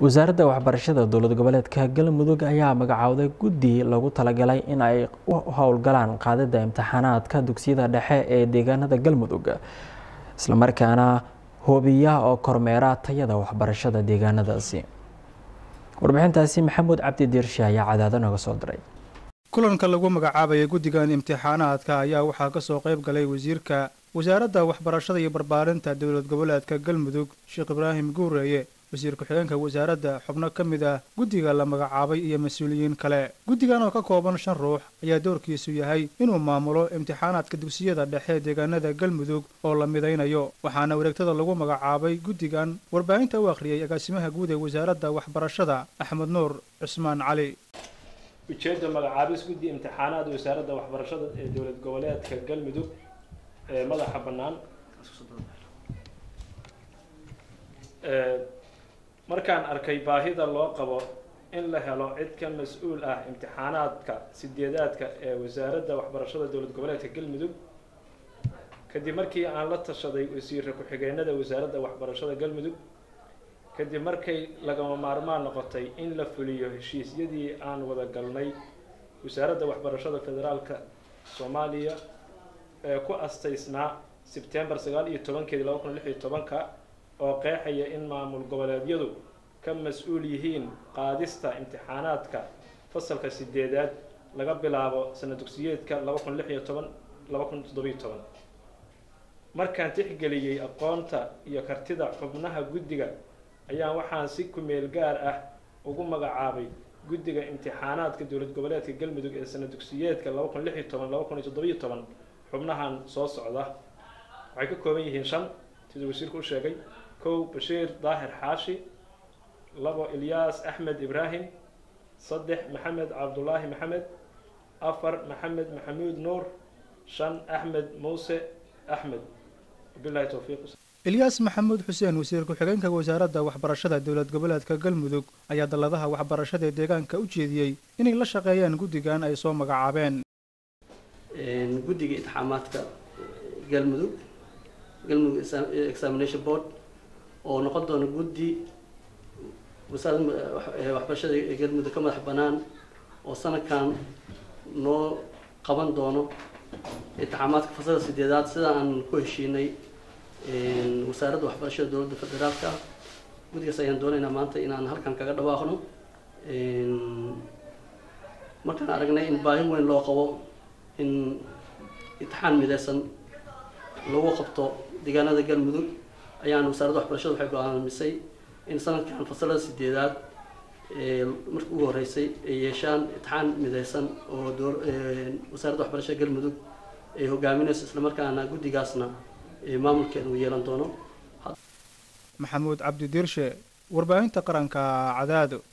wasaaradda waxbarashada dowlad goboleedka galmudug ayaa magacowday guddi lagu talagalay in ay u howlgalaan qaadida imtixaanaadka dugsiyada dhexe ee deegaanada galmudug isla markaana hubiya oo kormeera tayada waxbarashada deegaanadaasi. warbixintaasi maxamuud cabdi diirshe ayaa cadaado nooga soo diray. kulanka lagu magacaabay guddigan imtixaanaadka ayaa waxaa ka soo qayb galay wasiirka wasaaradda waxbarashada iyo barbaarinta dowlad goboleedka galmudug Sheekh Ibraahim Guureeye, wasiir ku-xigeenka wasaaradda, xubno ka mid ah guddiga la magacaabay iyo mas'uuliyiin kale. guddigan oo ka kooban 5 ruux ayaa doorkiisu yahay inuu maamulo imtixaanaadka dugsiyada dhexe deegaanada galmudug oo la midaynayo, waxaana wareegtada lagu magacaabay guddigan warbaahinta u akhriyay agaasimaha guud ee wasaaradda waxbarashada Axmed Nuur Cusmaan Cali. ujeedda magacaabis guddi imtixaanaad wasaaradda waxbarashada ee dowlad goboleedka galmudug ee madaxa bannaan markaan arkay baahida loo qabo in la helo cid ka mas'uul ah imtixaanaadka sideedaadka ee wasaaradda waxbarashada dowlad goboleedka galmudug kadib markii aan la tashaday wasiirka ku-xigeenada wasaaradda waxbarashada galmudug kadib markay lagama maarmaan noqotay in la fuliyo heshiisyadii aan wada galnay wasaaradda waxbarashada federaalka Soomaaliya ee ku astaysnaa September 19, 2016 oo qeexaya in maamul goboleedyadu ka mas'uul yihiin qaadista imtixaanaadka fasalka 8aad laga bilaabo sanad dugsiyeedka 2016-2017. markaan tixgeliyay aqoonta iyo kartida xubnaha guddiga ayaa waxaan si ku meel gaar ah ugu magacaabay guddiga imtixaanaadka dowlad goboleedka galmudug ee sanad dugsiyeedka 2016-2017. xubnahan soo socda waxay ka kooban yihiin 5 sida wasiirku u sheegay: 1 Bashiir Daahir Xaashi, 2 Ilyas Axmed Ibraahim, 3 Maxamed Cabdullaahi Maxamed, 4 Maxamed Maxamuud Nuur, 5 Axmed Muuse Axmed. billahi tawfiiq. Ilyas Maxamuud Xuseen, wasiir ku-xigeenka wasaaradda waxbarashada dowlad goboleedka galmudug, ayaa dalladaha waxbarashada ee deegaanka u jeediyay inay la shaqeeyaan guddigan ay soo magacaabeen. guddiga imtixaanaadka galmudug examination board oo noqon doona guddi wasaaradda waxbarashada ee galmudug ka madax bannaan oo sanadkan noo qaban doono imtixaanaadka fasalka 8aad sida aan ku heshiinay wasaaradda waxbarashada dowladda federaalka. guddigaas ayaan doonaynaa maanta inaan halkan kaga dhawaaqno markaan aragnay in baahi weyn loo qabo in imtixaan midaysan lagu qabto deegaanada galmudug ayaan wasaaradda waxbarashada waxay go'aamisay in sanadkan fasalada 8aad markii ugu horeysay ay yeeshaan imtixaan midaysan oo wasaaradda waxbarashada galmudug ay hogaaminayso, isla markaana guddigaasna maamulkeeda uu yeelan doono. maxamuud cabdi diirshe, warbaahinta qaranka Cadaado.